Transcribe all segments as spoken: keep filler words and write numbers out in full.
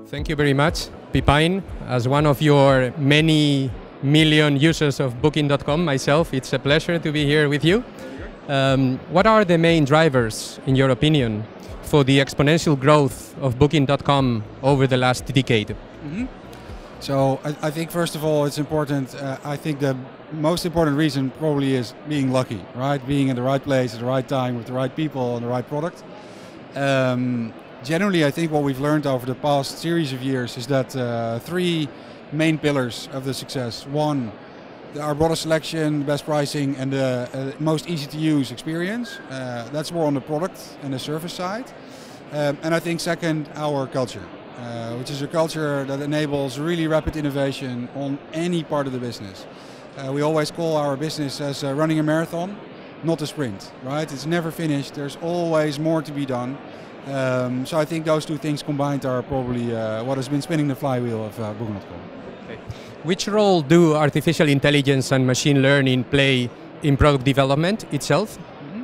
Thank you very much, Pipijn. As one of your many million users of Booking dot com myself, it's a pleasure to be here with you. Um, what are the main drivers, in your opinion, for the exponential growth of Booking dot com over the last decade? Mm-hmm. So I, I think first of all it's important, uh, I think the most important reason probably is being lucky, right? Being in the right place at the right time with the right people and the right product. Um, generally I think what we've learned over the past series of years is that uh, three main pillars of the success. One, our broadest selection, best pricing and the uh, most easy to use experience. Uh, that's more on the product and the service side. Um, and I think second, our culture. Uh, which is a culture that enables really rapid innovation on any part of the business. Uh, we always call our business as uh, running a marathon, not a sprint, right? It's never finished, there's always more to be done. Um, so I think those two things combined are probably uh, what has been spinning the flywheel of uh, Booking dot com. Okay. Which role do artificial intelligence and machine learning play in product development itself?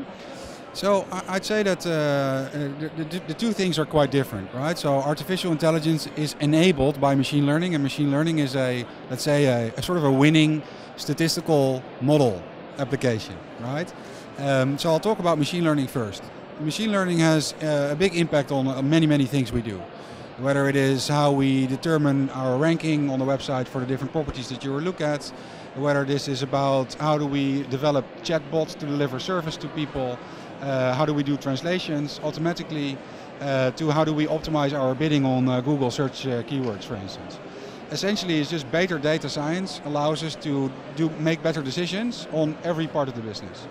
So I'd say that uh, the, the, the two things are quite different, right? So artificial intelligence is enabled by machine learning, and machine learning is a, let's say, a, a sort of a winning statistical model application, right? Um, so I'll talk about machine learning first. Machine learning has uh, a big impact on uh, many, many things we do. Whether it is how we determine our ranking on the website for the different properties that you will look at, whether this is about how do we develop chatbots to deliver service to people, Uh, how do we do translations automatically, uh, to how do we optimize our bidding on uh, Google search uh, keywords, for instance. Essentially, it's just better data science allows us to do make better decisions on every part of the business.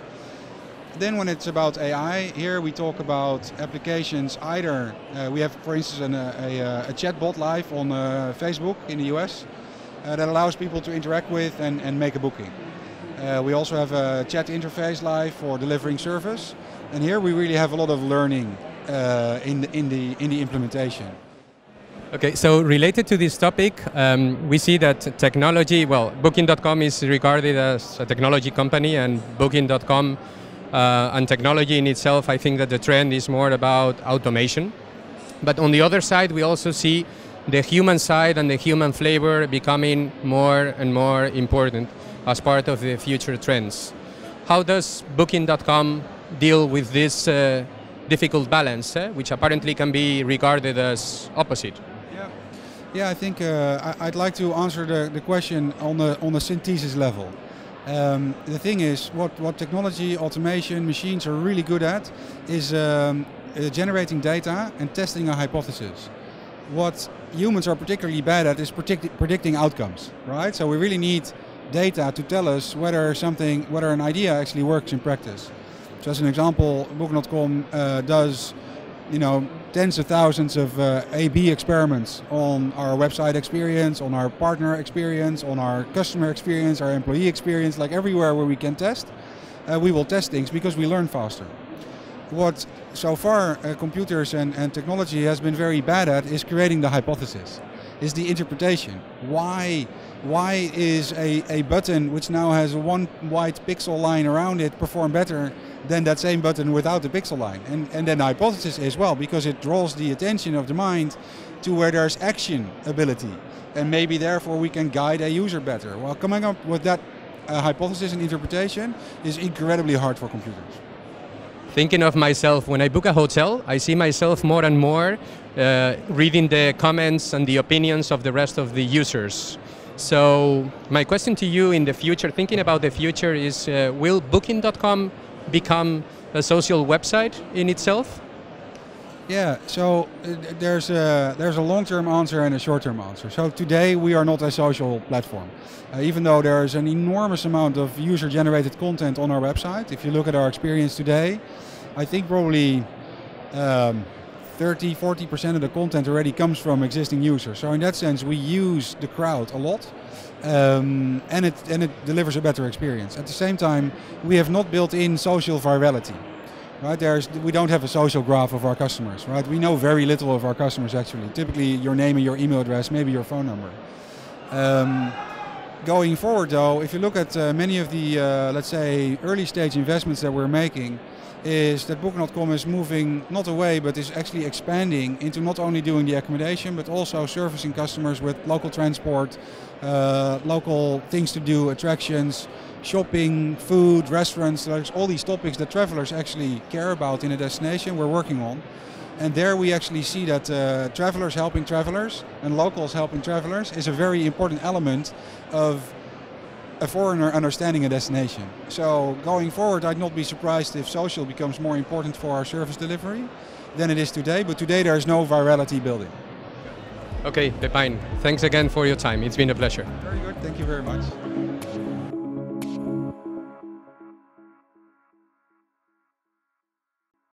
Then when it's about A I, here we talk about applications either, uh, we have for instance an, a, a, a chatbot live on uh, Facebook in the U S uh, that allows people to interact with and, and make a booking. Uh, we also have a chat interface live for delivering service. And here we really have a lot of learning uh, in, the, in, the, in the implementation. Okay, so related to this topic, um, we see that technology, well, Booking dot com is regarded as a technology company, and Booking dot com uh, and technology in itself, I think that the trend is more about automation. But on the other side, we also see the human side and the human flavor becoming more and more important as part of the future trends. How does Booking dot com deal with this uh, difficult balance, eh, which apparently can be regarded as opposite? Yeah, yeah. I think uh, I, I'd like to answer the, the question on the on the synthesis level. Um, the thing is, what what technology, automation, machines are really good at is um, uh, generating data and testing a hypothesis. What humans are particularly bad at is predict, predicting outcomes, right? So we really need data to tell us whether something, whether an idea actually works in practice. So as an example, Booking dot com uh, does, you know, tens of thousands of uh, A B experiments on our website experience, on our partner experience, on our customer experience, our employee experience, like everywhere where we can test, uh, we will test things because we learn faster. What so far uh, computers and, and technology has been very bad at is creating the hypothesis, is the interpretation. Why? Why is a, a button which now has a one white pixel line around it perform better than that same button without the pixel line? And, and then the hypothesis is, well, because it draws the attention of the mind to where there's action ability. And maybe therefore we can guide a user better. Well, coming up with that uh, hypothesis and interpretation is incredibly hard for computers. Thinking of myself, when I book a hotel, I see myself more and more uh, reading the comments and the opinions of the rest of the users. So my question to you in the future, thinking about the future, is uh, will Booking dot com become a social website in itself? Yeah, so uh, there's a, there's a long-term answer and a short-term answer. So today we are not a social platform. Uh, even though there's an enormous amount of user-generated content on our website, if you look at our experience today, I think probably um, thirty, forty percent of the content already comes from existing users. So in that sense, we use the crowd a lot, um, and it and it delivers a better experience. At the same time, we have not built in social virality. Right? There's we don't have a social graph of our customers. Right? We know very little of our customers actually. Typically, your name and your email address, maybe your phone number. Um, going forward, though, if you look at uh, many of the uh, let's say early stage investments that we're making. is that Booking dot com is moving not away, but is actually expanding into not only doing the accommodation, but also servicing customers with local transport, uh, local things to do, attractions, shopping, food, restaurants. There's all these topics that travelers actually care about in a destination we're working on. And there we actually see that uh, travelers helping travelers and locals helping travelers is a very important element of a foreigner understanding a destination. So going forward, I'd not be surprised if social becomes more important for our service delivery than it is today, but today there is no virality building. Okay, Pepijn, thanks again for your time. It's been a pleasure. Very good, thank you very much.